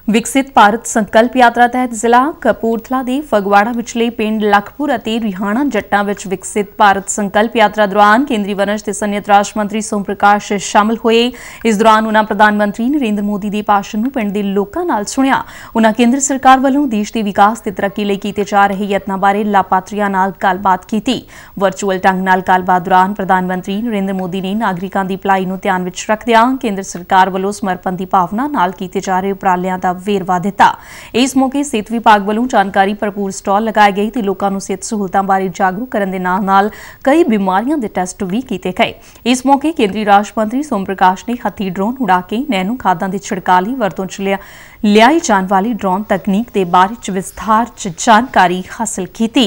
विकसित भारत संकल्प यात्रा तहत जिला कपूरथला के फगवाड़ा विचले पिंड लखपुर और रिहाणा जट्टां विच विकसित भारत संकल्प यात्रा दौरान केंद्रीय वनज ते सनयत राज मंत्री सोम प्रकाश शामिल होए। इस दौरान उन्होंने प्रधानमंत्री नरेंद्र मोदी के भाषण नूं पिंड दे लोकां नाल सुणिया। उन्होंने केंद्र सरकार वालों देश के विकास ते तरक्की लई कीते जा रहे यत्नां बारे लाभार्थियां नाल गलबात कीती। वर्चुअल ढंग नाल गलबात दौरान प्रधानमंत्री नरेंद्र मोदी ने नागरिकां दी भलाई नूं ध्यान विच रखदिआं केंद्र सरकार वालों समर्पण की भावना नाल कीते जा रहे उपरालिਆਂ ਦਾ वेरवा दिता। इस मौके सेहत विभाग वालों जानकारी भरपूर स्टॉल लगाए गए ते लोकां नूं सेहत सहूलतां बारे जागरूक करन दे नाल कई बीमारियां दे टेस्ट भी कीते गए। इस मौके केंद्रीय राज मंत्री सोम प्रकाश ने हथी ड्रोन उड़ा के नैनो खादां दे छिड़काव लई वरतों च लियाई जाण वाली ड्रोन तकनीक के बारे च विस्तार च जानकारी हासिल की।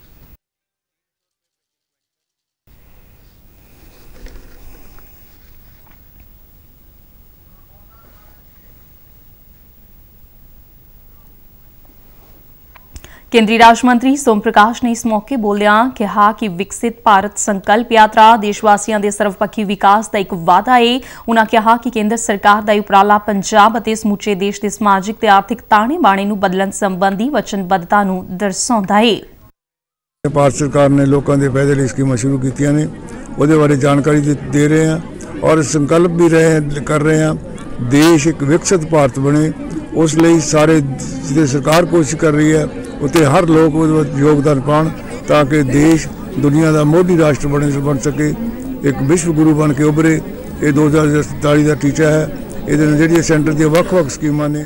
केंद्रीय राज मंत्री सोम प्रकाश ने इस मौके बोलदिआं कहा कि विकसित भारत संकल्प यात्रा देशवासियों के सर्वपक्षी विकास का एक वादा है। उन्होंने कहा कि केंद्र सरकार का उपराला पंजाब और समूचे देश के समाजिक ते आर्थिक ताणे बाणे नूं बदलण संबंधी वचनबद्धता नूं दर्शाउंदा है। भारत सरकार ने लोगों के फायदे लिए स्कीमां शुरू कीतियां ने, उहदे बारे जानकारी दे रहे हैं और संकल्प भी कर रहे हैं। देश एक विकसित भारत बने उस लिए सारे सरकार कोशिश कर रही है उत्ते हर लोग योगदान पाण ताकि देश दुनिया का मोदी राष्ट्र बन सके, एक विश्व गुरु बन के उभरे। ये 2047 का टीचा है। ये सेंटर दी वख-वख स्कीमां ने।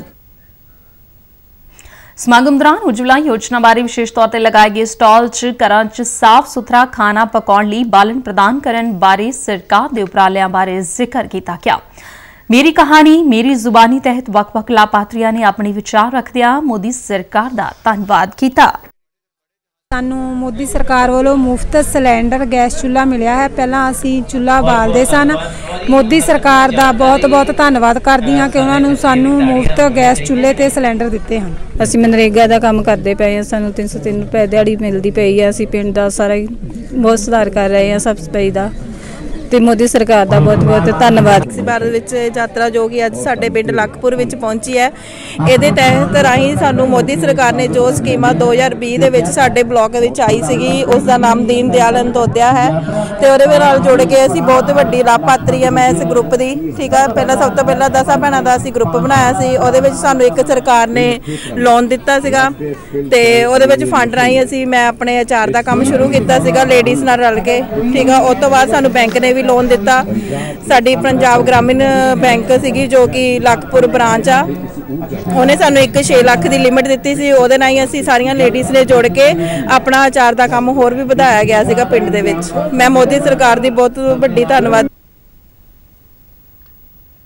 समागम दौरान उज्जवला योजना बारे विशेष तौर पर लगाए गए स्टॉल च घरां च साफ सुथरा खाना पकाउण लई बालन प्रदान करन बारे सरकार दे उपरालिਆਂ बारे जिक्र किया गया। मेरी कहानी मेरी जुबानी तहत वख-वख लाभार्थियों ने अपने विचार रखदिआं मोदी सरकार का धन्नवाद किया। सानू मोदी सरकार वालों मुफ्त सिलेंडर गैस चूल्हा मिलिया है। पहला असी चूल्हा बालदे सन। मोदी सरकार का बहुत बहुत धन्नवाद करदी हां कि उन्होंने सानू मुफ्त गैस चूल्हे ते सिलेंडर दिते हैं। ਅਸੀਂ मनरेगा का काम करते पे हैं, सानू 303 रुपए दिहाड़ी मिलती पई है। ਅਸੀਂ पिंड का सारा बहुत सुधार कर रहे हैं सब सफाई का। ਤੇ ਮੋਦੀ ਸਰਕਾਰ ਦਾ ਬਹੁਤ ਬਹੁਤ ਧੰਨਵਾਦ। ਭਾਰਤ ਵਿੱਚ ਯਾਤਰਾ ਜੋ ਕਿ ਅੱਜ ਸਾਡੇ ਪਿੰਡ ਲਖਪੁਰ ਵਿੱਚ ਪਹੁੰਚੀ ਹੈ, ਇਹਦੇ ਤਹਿਤ ਰਾਹੀਂ ਸਾਨੂੰ ਮੋਦੀ ਸਰਕਾਰ ਨੇ ਜੋ ਸਕੀਮਾਂ 2020 ਦੇ ਵਿੱਚ ਸਾਡੇ ਬਲਾਕ ਵਿੱਚ ਆਈ ਸੀਗੀ ਉਸ ਦਾ ਨਾਮ ਦੀਨ ਦਿਆਲ ਅੰਤੋਦਿਆ ਹੈ ਤੇ ਉਹਦੇ ਨਾਲ ਜੁੜ ਕੇ ਅਸੀਂ ਬਹੁਤ ਵੱਡੀ ਲਾਭਪਾਤਰੀ ਹੈ ਮੈਂ ਇਸ ਗਰੁੱਪ ਦੀ। ਠੀਕ ਹੈ, ਪਹਿਲਾਂ ਸਭ ਤੋਂ ਪਹਿਲਾਂ 10 ਭੈਣਾਂ ਦਾ ਅਸੀਂ ਗਰੁੱਪ ਬਣਾਇਆ ਸੀ। ਉਹਦੇ ਵਿੱਚ ਸਾਨੂੰ ਇੱਕ ਸਰਕਾਰ ਨੇ ਲੋਨ ਦਿੱਤਾ ਸੀਗਾ ਤੇ ਉਹਦੇ ਵਿੱਚ ਫੰਡ ਰਾਹੀਂ ਅਸੀਂ ਮੈਂ ਆਪਣੇ ਅਚਾਰ ਦਾ ਕੰਮ ਸ਼ੁਰੂ ਕੀਤਾ ਸੀਗਾ ਲੇਡੀਜ਼ ਨਾਲ ਰਲ ਕੇ। ਠੀਕ ਆ, ਉਸ ਤੋਂ ਬਾਅਦ ਸਾਨੂੰ ਬੈਂਕ ਨੇ भी लोन दिता। साडी पंजाब ग्रामीण बैंक सी जो कि लखपुर ब्रांच आ, उन्हें सानू 6 लाख की लिमिट दी सी। उहदे नाल असीं सारियां लेडीज़ ने जुड़ के अपना अचार का काम होर भी वधाया गया सीगा पिंड दे विच। मैं मोदी सरकार दी बहुत वड्डी धन्नवाद।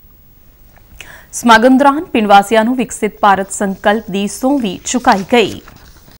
समागम दौरान पिंड वासियां नूं विकसित भारत संकल्प की सौं भी चुकाई गई।